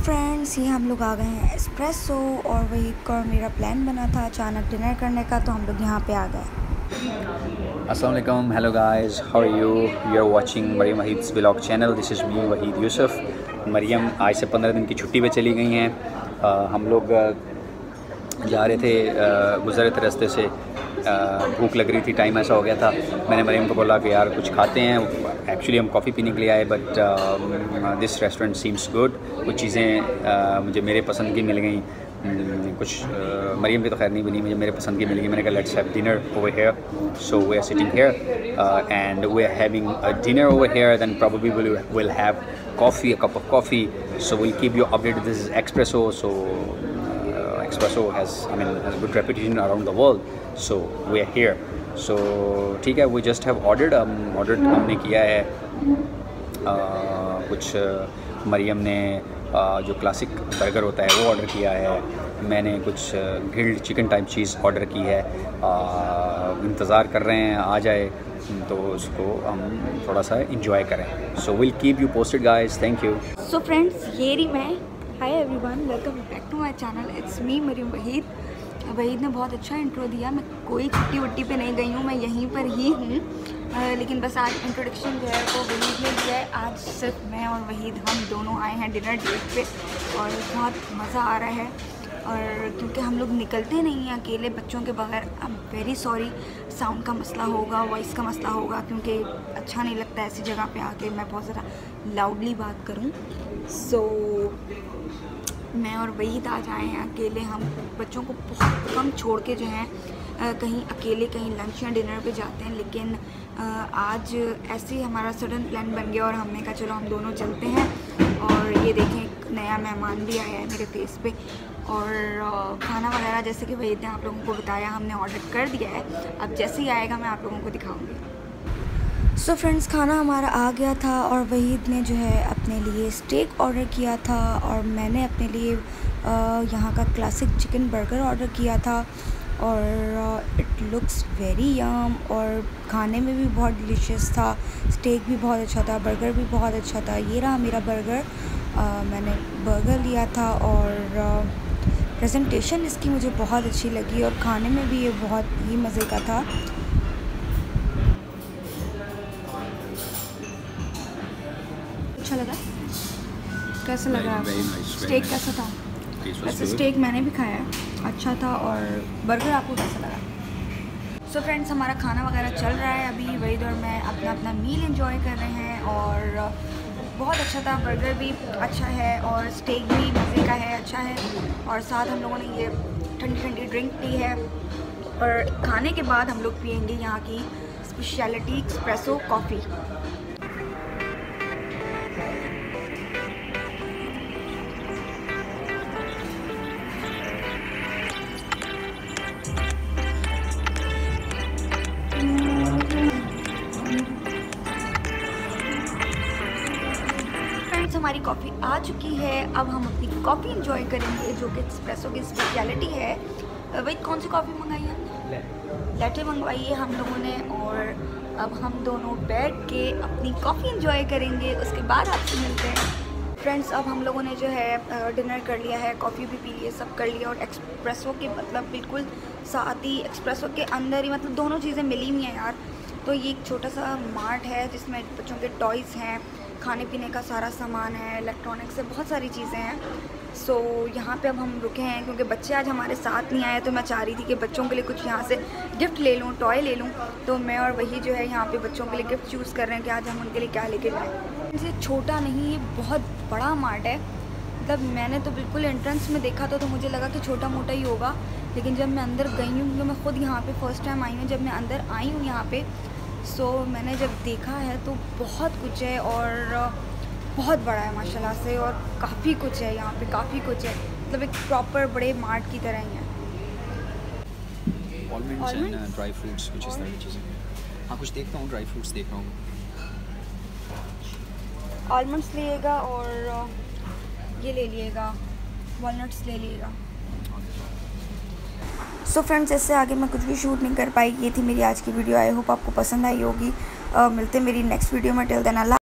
Friends, ये हम लोग आ गए हैं एस्प्रेसो और वही का मेरा प्लान बना था अचानक डिनर करने का, तो हम लोग यहाँ पे आ गए। अस्सलाम वालेकुम, hello guys, how are you are watching Maryam Waheed's vlog channel. This is me Waheed Yusuf. Maryam आज से 15 दिन की छुट्टी पे चली गई हैं। हम लोग जा रहे थे, गुजर रहे थे रास्ते से, भूख लग रही थी, टाइम ऐसा हो गया था। मैंने मरियम को बोला कि यार कुछ खाते हैं। एक्चुअली हम कॉफ़ी पीने के लिए आए, but this restaurant seems good. कुछ चीज़ें मुझे मेरे पसंद की मिल गई, कुछ मरियम की तो खैर नहीं बनी, मुझे मेरे पसंद की मिल गई। मैंने कहा let's have dinner over here, so we are sitting here and we are having a dinner over here, then probably will have coffee, a cup of coffee, so will keep you updated. This is expresso, so Espresso has a good reputation around the world, so we are here. So ठीक है, we just have ordered हमने किया है कुछ मरियम ने जो classic burger होता है वो ऑर्डर किया है। मैंने कुछ ग्रिल्ड चिकन टाइप चीज़ ऑर्डर की है। इंतज़ार कर रहे हैं आ जाए तो उसको हम थोड़ा सा इंजॉय करें। So will keep you posted guys, thank you. So friends, ये रही मैं। Hi everyone, welcome back to my channel. It's me Maryam Waheed. Waheed ने बहुत अच्छा इंट्रो दिया। मैं कोई छुट्टी वुट्टी पे नहीं गई हूँ, मैं यहीं पर ही हूँ, लेकिन बस आज इंट्रोडक्शन जो है वो वहीद ने दिया है। आज सिर्फ मैं और वहीद हम दोनों आए हैं डिनर डेट पे और बहुत मज़ा आ रहा है। और क्योंकि हम लोग निकलते नहीं हैं अकेले बच्चों के बगैर। I am very sorry, sound का मसला होगा, वॉइस का मसला होगा, क्योंकि अच्छा नहीं लगता ऐसी जगह पे आके मैं बहुत ज़रा लाउडली बात करूँ। सो मैं और वहीद आज आए हैं अकेले। हम बच्चों को बहुत कम छोड़ के जो हैं कहीं अकेले कहीं लंच या डिनर पे जाते हैं, लेकिन आज ऐसे ही हमारा सडन प्लान बन गया और हमने कहा चलो हम दोनों चलते हैं। और ये देखें, एक नया मेहमान भी आया है मेरे फेस पे। और खाना वगैरह जैसे कि वहीद ने आप लोगों को बताया हमने ऑर्डर कर दिया है। अब जैसे ही आएगा मैं आप लोगों को दिखाऊंगी। सो फ्रेंड्स, खाना हमारा आ गया था और वहीद ने जो है अपने लिए स्टेक ऑर्डर किया था और मैंने अपने लिए यहाँ का क्लासिक चिकन बर्गर ऑर्डर किया था। और इट लुक्स वेरी यम और खाने में भी बहुत डिलीशियस था। स्टेक भी बहुत अच्छा था, बर्गर भी बहुत अच्छा था। ये रहा मेरा बर्गर। मैंने बर्गर लिया था और प्रेजेंटेशन इसकी मुझे बहुत अच्छी लगी और खाने में भी ये बहुत ही मज़े का था। अच्छा लगा? कैसा लगा? स्टेक कैसा था? वैसे स्टेक मैंने भी खाया है, अच्छा था। और बर्गर आपको कैसा लगा? सो फ्रेंड्स, हमारा खाना वगैरह चल रहा है अभी। वहीद और मैं अपना अपना मील एंजॉय कर रहे हैं और बहुत अच्छा था। बर्गर भी अच्छा है और स्टेक भी मज़े का है, अच्छा है। और साथ हम लोगों ने ये ठंडी ठंडी ड्रिंक पी है। और खाने के बाद हम लोग पियेंगे यहाँ की स्पेशलिटी एस्प्रेसो कॉफ़ी। हमारी कॉफ़ी आ चुकी है। अब हम अपनी कॉफ़ी इंजॉय करेंगे जो कि एस्प्रेसो की स्पेशलिटी है। वही कौन सी कॉफ़ी मंगाई है? लैटे मंगवाई है हम लोगों ने। और अब हम दोनों बैठ के अपनी कॉफ़ी इंजॉय करेंगे, उसके बाद आपसे मिलते हैं। फ्रेंड्स, अब हम लोगों ने जो है डिनर कर लिया है, कॉफ़ी भी पी ली है, सब कर लिया। और एक्सप्रेसो के मतलब बिल्कुल साथ ही एक्सप्रेसो के अंदर ही मतलब दोनों चीज़ें मिली हुई हैं यार। तो ये एक छोटा सा मार्ट है जिसमें बच्चों के टॉयज़ हैं, खाने पीने का सारा सामान है, इलेक्ट्रॉनिक्स है, बहुत सारी चीज़ें हैं। सो यहाँ पे अब हम रुके हैं क्योंकि बच्चे आज हमारे साथ नहीं आए, तो मैं चाह रही थी कि बच्चों के लिए कुछ यहाँ से गिफ्ट ले लूँ, टॉय ले लूँ। तो मैं और वही जो है यहाँ पे बच्चों के लिए गिफ्ट चूज़ कर रहे हैं कि आज हम उनके लिए क्या लेके जाएँ। इसे छोटा नहीं, ये बहुत बड़ा मार्ट है। मतलब मैंने तो बिल्कुल एंट्रेंस में देखा था तो मुझे लगा कि छोटा मोटा ही होगा, लेकिन जब मैं अंदर गई हूँ, क्योंकि मैं खुद यहाँ पे फर्स्ट टाइम आई हूँ, जब मैं अंदर आई हूँ यहाँ पे, सो मैंने जब देखा है तो बहुत कुछ है और बहुत बड़ा है माशाल्लाह से। और काफ़ी कुछ है यहाँ पे, काफ़ी कुछ है, मतलब एक प्रॉपर बड़े मार्ट की तरह ही है। ऑलमंड्स एंड ड्राई फ्रूट्स, कुछ इस तरह की चीज़ें। हाँ, कुछ देखता हूँ, ड्राई फ्रूट्स देख रहा हूँ। आलमंड्स लीजिएगा और ये ले लीजिएगा, वॉलनट्स ले लीजिएगा। सो फ्रेंड्स, इससे आगे मैं कुछ भी शूट नहीं कर पाई। ये थी मेरी आज की वीडियो। आई होप आपको पसंद आई होगी। मिलते हैं मेरी नेक्स्ट वीडियो में। टिल देन अल्लाह।